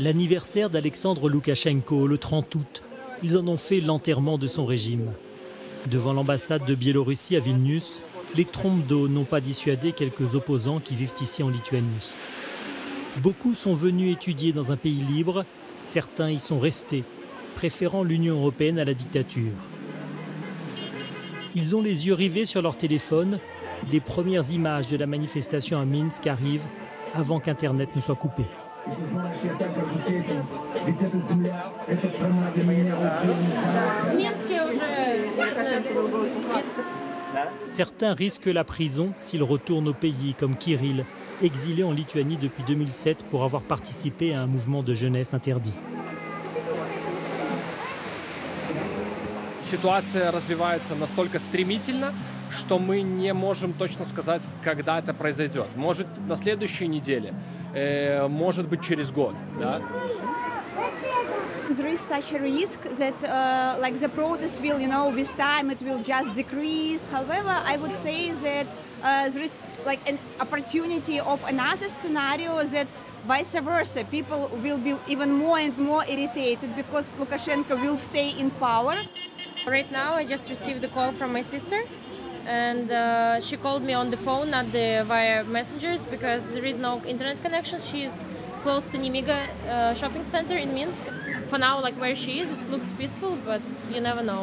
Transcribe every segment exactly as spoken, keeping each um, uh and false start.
l'anniversaire d'Alexandre Loukachenko, le trente août. Ils en ont fait l'enterrement de son régime. Devant l'ambassade de Biélorussie à Vilnius, les trompes d'eau n'ont pas dissuadé quelques opposants qui vivent ici en Lituanie. Beaucoup sont venus étudier dans un pays libre, certains y sont restés, préférant l'Union européenne à la dictature. Ils ont les yeux rivés sur leur téléphone. Les premières images de la manifestation à Minsk arrivent avant qu'Internet ne soit coupé. Certains risquent la prison s'ils retournent au pays, comme Kirill, exilé en Lituanie depuis deux mille sept pour avoir participé à un mouvement de jeunesse interdit. Ситуация развивается настолько стремительно, что мы не можем точно сказать, когда это произойдет. Может, на следующей неделе, э, может быть, через год. Да? There is such a risk that, uh, like, the protest will, you know, with time it will just decrease. However, I would say that uh, there is like an opportunity of another scenario that vice versa, people will be even more and more irritated because Lukashenko will stay in power. Right now, I just received a call from my sister, and uh, she called me on the phone, not the via messengers, because there is no internet connection. She is close to Nemiga uh, shopping center in Minsk. For now, like where she is, it looks peaceful, but you never know.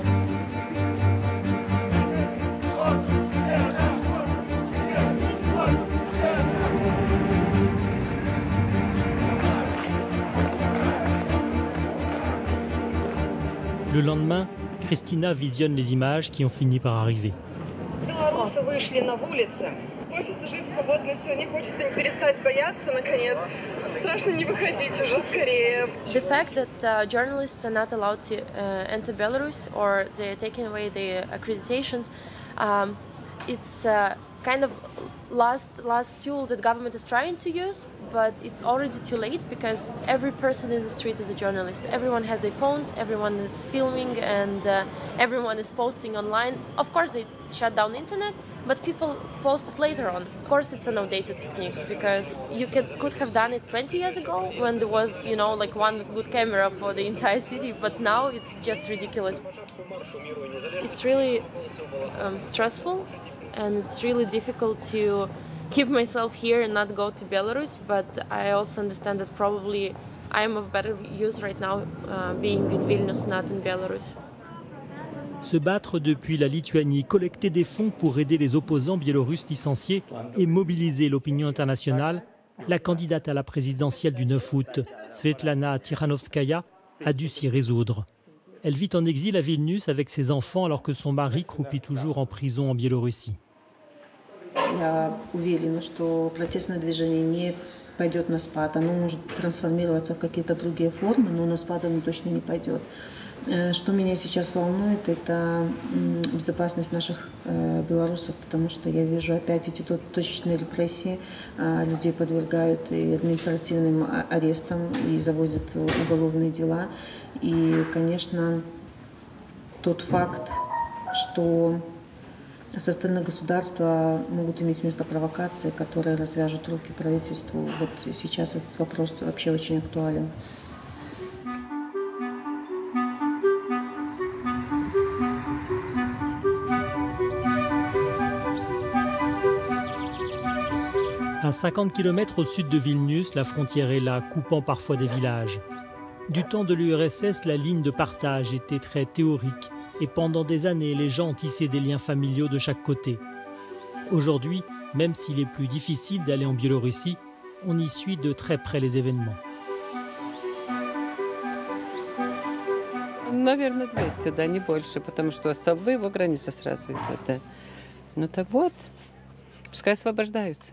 Le lendemain, Christina visionne les images qui ont fini par arriver. Белорусы вышли на улицы. Хочется жить в свободной стране, хочется не перестать бояться, наконец. Страшно не выходить уже скорее. The fact that uh, journalists are not allowed to uh, enter Belarus or they're taking away their accreditations, um, it's uh, kind of last last tool that government is trying to use, but it's already too late because every person in the street is a journalist. Everyone has their phones, everyone is filming, and uh, everyone is posting online. Of course, they shut down the internet, but people post it later on. Of course, it's an outdated technique because you could, could have done it twenty years ago when there was, you know, like one good camera for the entire city, but now it's just ridiculous. It's really um, stressful, and it's really difficult to keep myself here and not go to Belarus, but I also understand that probably I am of better use right now uh, being in Vilnius, not in Belarus. Se battre depuis la Lituanie, collecter des fonds pour aider les opposants biélorusses licenciés et mobiliser l'opinion internationale, la candidate à la présidentielle du neuf août, Svetlana Tikhanovskaya, a dû s'y résoudre. Elle vit en exil à Vilnius avec ses enfants alors que son mari croupit toujours en prison en Biélorussie. Я уверена, что протестное движение не пойдет на спад. Оно может трансформироваться в какие-то другие формы, но на спад оно точно не пойдет. Что меня сейчас волнует, это безопасность наших белорусов, потому что я вижу опять эти точечные репрессии. Людей подвергают и административным арестам, и заводят уголовные дела. И, конечно, тот факт, что со стороны государства могут иметь место провокации, которые развяжут руки правительству. Вот сейчас этот вопрос вообще очень актуален. À cinquante kilomètres au sud de Vilnius, la frontière est là, coupant parfois des villages. Du temps de l'U R S S, la ligne de partage était très théorique. Et pendant des années, les gens ont tissé des liens familiaux de chaque côté. Aujourd'hui, même s'il est plus difficile d'aller en Biélorussie, on y suit de très près les événements. Наверное, двести, да, не больше, потому что столбы его граница сразу идет, да. Ну так вот, пускай освобождаются.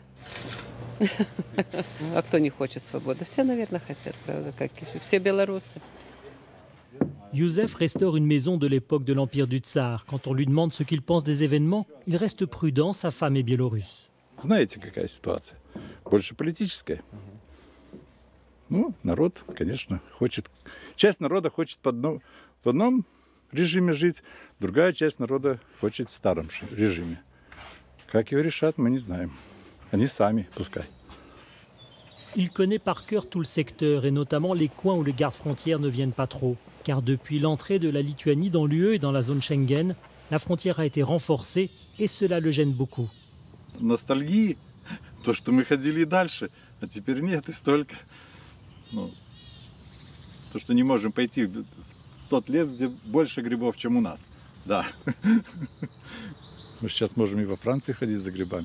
А кто не хочет свободы? Все, наверное, хотят, правда, как и все белорусы. Youssef restaure une maison de l'époque de l'Empire du Tsar. Quand on lui demande ce qu'il pense des événements, il reste prudent, sa femme est biélorusse. Знаете, какая ситуация? Больше политическая. Ну, народ, конечно, хочет... Часть народа хочет в одном, в одном режиме жить, другая часть народа хочет в старом режиме. Как его решат, мы не знаем. Они сами, пускай. Il connaît par cœur tout le secteur et notamment les coins où les gardes frontières ne viennent pas trop. Car depuis l'entrée de la Lituanie dans l'U E et dans la zone Schengen, la frontière a été renforcée et cela le gêne beaucoup. Nostalgie, то, что мы ходили дальше, а теперь нет, и столько. Ну, то, что не можем пойти в тот лес, где больше грибов, чем у нас. Да. Мы сейчас можем и во Франции ходить за грибами.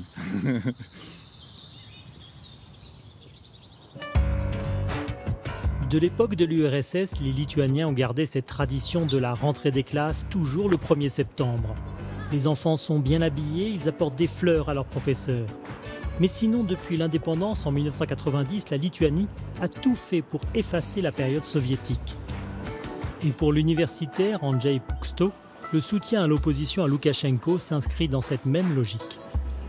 De l'époque de l'U R S S, les Lituaniens ont gardé cette tradition de la rentrée des classes toujours le premier septembre. Les enfants sont bien habillés, ils apportent des fleurs à leurs professeurs. Mais sinon, depuis l'indépendance en mille neuf cent quatre-vingt-dix, la Lituanie a tout fait pour effacer la période soviétique. Et pour l'universitaire Andrzej Puchto, le soutien à l'opposition à Loukachenko s'inscrit dans cette même logique.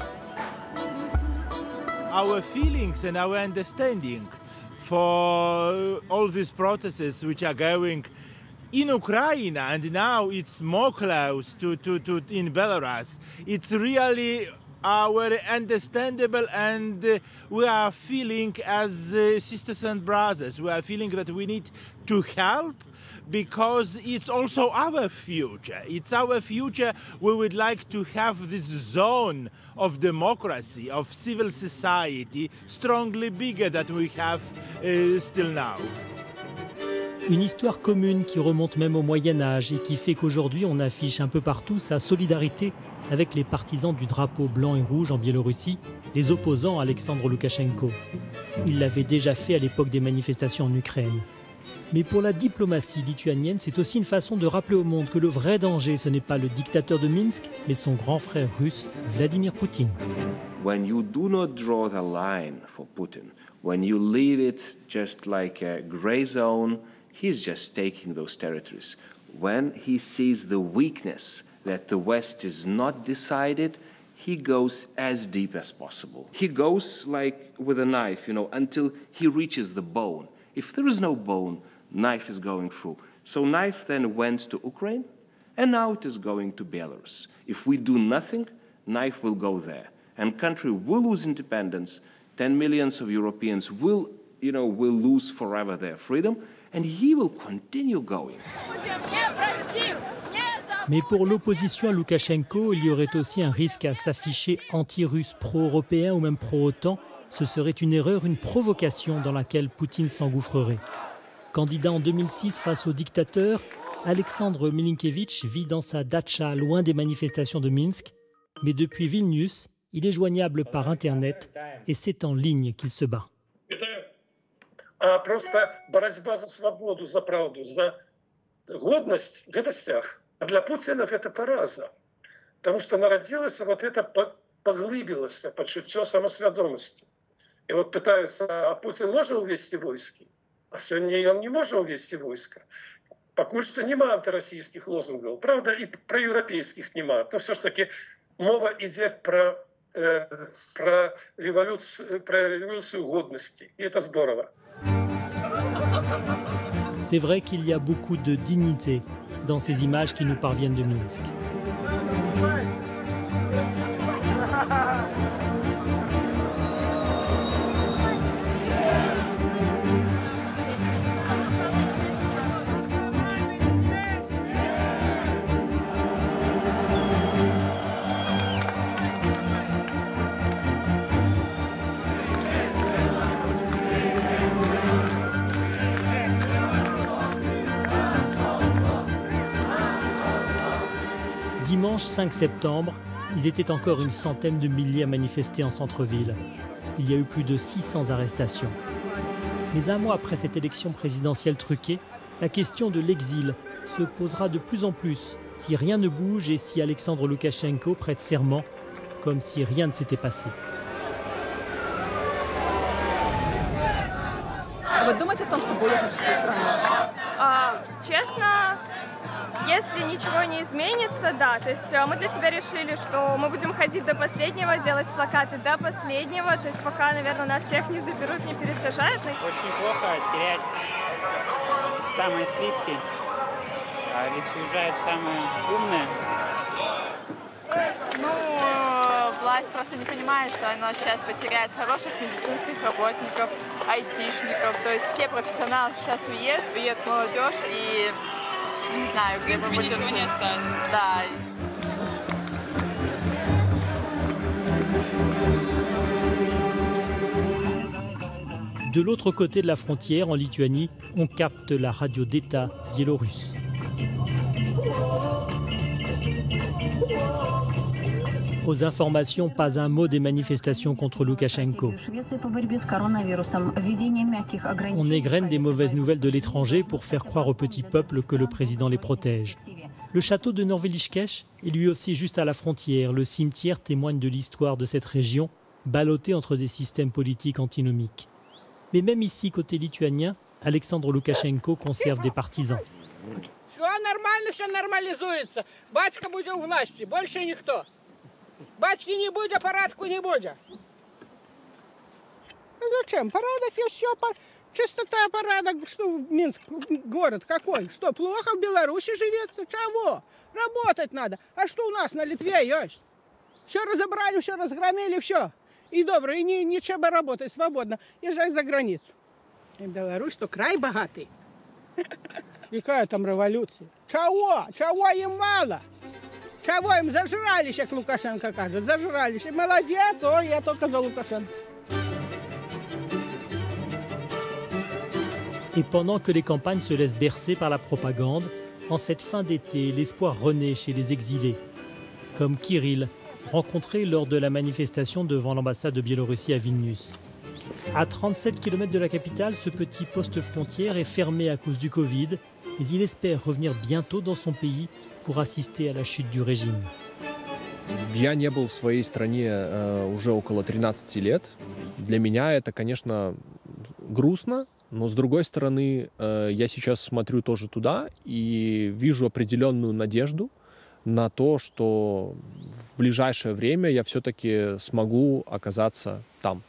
Our feelings and our understanding for all these processes which are going in Ukraine and now it's more close to, to, to in Belarus. It's really our understandable and uh, we are feeling as uh, sisters and brothers. We are feeling that we need to help because it's also our future. It's our future. We would like to have this zone of democracy, of civil society, strongly bigger than we have uh, still now. Une histoire commune qui remonte même au Moyen-Âge et qui fait qu'aujourd'hui on affiche un peu partout sa solidarité avec les partisans du drapeau blanc et rouge en Biélorussie, les opposants à Alexandre Loukachenko. Il l'avait déjà fait à l'époque des manifestations en Ukraine. Mais pour la diplomatie lituanienne, c'est aussi une façon de rappeler au monde que le vrai danger, ce n'est pas le dictateur de Minsk, mais son grand frère russe, Vladimir Poutine. When you do not draw the line for Putin, when you leave it just like a gray zone, he's just taking those territories. When he sees the weakness that the West is not decided, he goes as deep as possible. He goes like with a knife, you know, until he reaches the bone. If there is no bone, knife is going through. So knife then went to Ukraine, and now it is going to Belarus. If we do nothing, knife will go there. And country will lose independence, ten millions of Europeans will, you know, will lose forever their freedom, and he will continue going. Mais pour l'opposition à Loukachenko, il y aurait aussi un risque à s'afficher anti-russe, pro-européen ou même pro-OTAN. Ce serait une erreur, une provocation dans laquelle Poutine s'engouffrerait. Candidat en deux mille six face au dictateur, Alexandre Milinkevitch vit dans sa datcha loin des manifestations de Minsk. Mais depuis Vilnius, il est joignable par Internet et c'est en ligne qu'il se bat. А просто борьба за свободу, за правду, за годность в гостях. А для Путина это пораза. Потому что народилось вот это, поглыбилось почуття самосвідомості. И вот пытаются, а Путин може увести войски? А сегодня он не може увести войска. Поки що нема антиросійських лозунгів. Правда, і про європейських нема. То все ж таки мова йде про, э, про, революцию, про революцию годности. И это здорово. C'est vrai qu'il y a beaucoup de dignité dans ces images qui nous parviennent de Minsk. Dimanche cinq septembre, ils étaient encore une centaine de milliers à manifester en centre-ville. Il y a eu plus de six cents arrestations. Mais un mois après cette élection présidentielle truquée, la question de l'exil se posera de plus en plus si rien ne bouge et si Alexandre Loukachenko prête serment, comme si rien ne s'était passé. Вы думаете о том, чтобы уехать из страны? А, честно, если ничего не изменится, да. То есть мы для себя решили, что мы будем ходить до последнего, делать плакаты до последнего. То есть пока, наверное, нас всех не заберут, не пересажают. Очень плохо терять самые сливки, а ведь уезжают самые умные. Ну, власть просто не понимает, что она сейчас потеряет хороших медицинских работников, айтишников. То есть все профессионалы сейчас уедут, уедет молодежь и не знаю, где мы будем жить. Не останется. Да. De l'autre côté de la frontière, en Lituanie, on capte la radio d'État biélorusse. Aux informations, pas un mot des manifestations contre Loukachenko. On égrène des mauvaises nouvelles de l'étranger pour faire croire au petit peuple que le président les protège. Le château de Norviliškės est lui aussi juste à la frontière. Le cimetière témoigne de l'histoire de cette région, ballottée entre des systèmes politiques antinomiques. Mais même ici, côté lituanien, Alexandre Loukachenko conserve des partisans. Все нормально, все нормализуется. Батька будет у власти, больше никто. Батьки не будет, порядку не будет. Зачем? Порядок есть все. Чистота, порядок. Что Минск, город какой? Что, плохо в Беларуси живется? Чего? Работать надо. А что у нас на Литве есть? Все разобрали, все разгромили, все. И добро, и не, ничего работать свободно. Езжай за границу. И Беларусь, что край богатый. И какая там революция? Чего? Чего им мало? Чего им зажрались, как Лукашенко кажет? Зажрались. Молодец, ой, я только за Лукашенко. Et pendant que les campagnes se laissent bercer par la propagande, en cette fin d'été, l'espoir renaît chez les exilés, comme Kirill, rencontré lors de la manifestation devant l'ambassade de Biélorussie à Vilnius. À trente-sept kilomètres de la capitale, ce petit poste frontière est fermé à cause du Covid, mais il espère revenir bientôt dans son pays pour assister à la chute du régime. Я не был в своей стране э, уже около тринадцати лет. Для меня это, конечно, грустно, но с другой стороны, э, я сейчас смотрю тоже туда и вижу определенную надежду на то, что в ближайшее время я все-таки смогу оказаться там.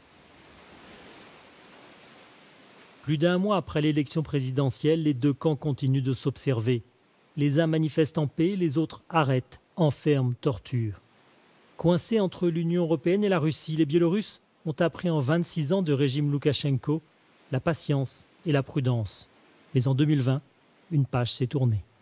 Plus d'un mois après l'élection présidentielle, les deux camps continuent de s'observer. Les uns manifestent en paix, les autres arrêtent, enferment, torturent. Coincés entre l'Union européenne et la Russie, les Biélorusses ont appris en vingt-six ans de régime Loukachenko la patience et la prudence. Mais en deux mille vingt, une page s'est tournée.